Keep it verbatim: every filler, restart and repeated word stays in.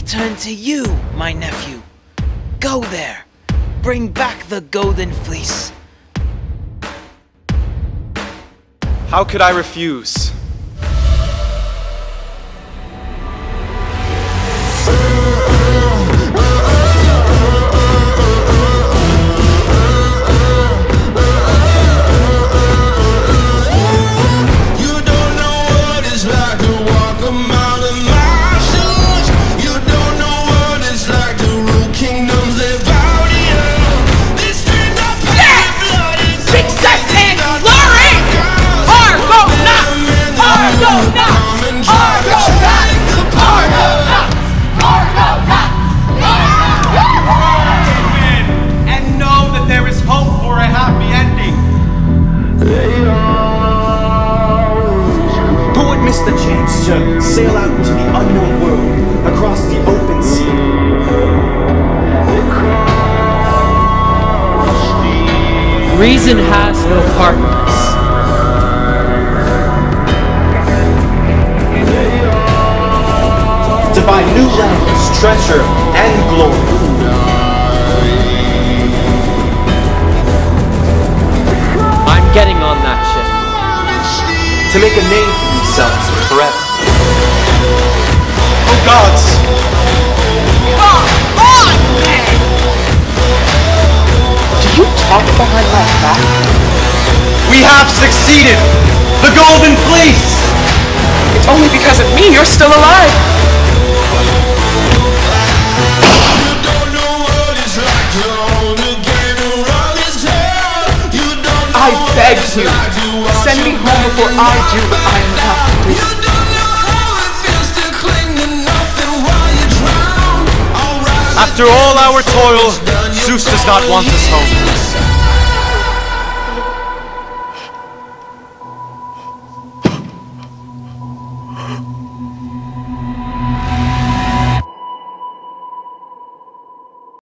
turn to you, my nephew. Go there. Bring back the golden fleece. How could I refuse? The chance to sail out into the unknown world, across the open sea. Reason has no partners. To find new lands, treasure, and glory. I'm getting on that ship. To make a name for themselves forever. Oh gods! Come on, man! Do you talk behind my back? We have succeeded! The Golden Fleece! It's only because of me you're still alive! I beg you, send me home before I do what I am about to do. After all our toil, Zeus does not want us home.